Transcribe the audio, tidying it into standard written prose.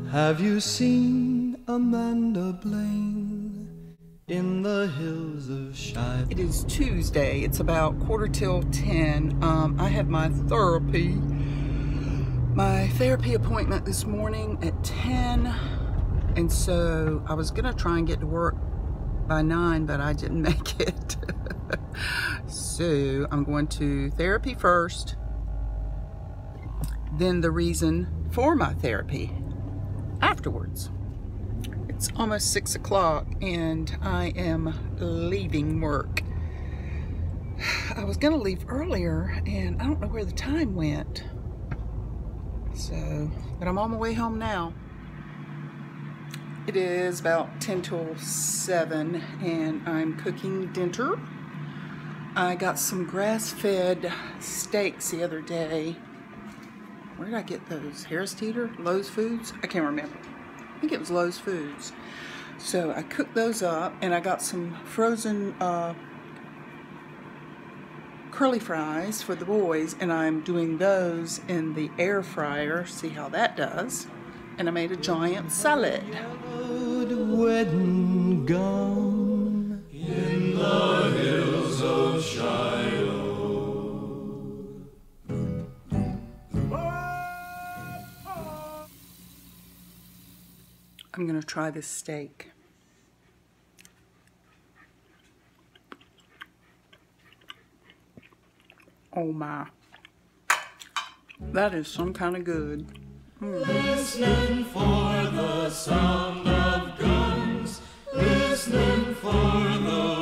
Have you seen Amanda Blaine in the hills of Shiloh? It is Tuesday. It's about 10:15. I have my therapy appointment this morning at 10. And so I was gonna try and get to work by 9, but I didn't make it. So I'm going to therapy first, then the reason for my therapy afterwards. It's almost 6 o'clock and I am leaving work. I was gonna leave earlier and I don't know where the time went. But I'm on my way home now. It is about 10 till 7 and I'm cooking dinner. I got some grass-fed steaks the other day. Where did I get those? Harris Teeter? Lowe's Foods? I can't remember. I think it was Lowe's Foods. So I cooked those up and I got some frozen curly fries for the boys, and I'm doing those in the air fryer. See how that does. And I made a giant salad. Wedding gown in the hills of Shiloh. I'm gonna try this steak. Oh my. That is some kind of good. Listening for the sound of guns, listening for the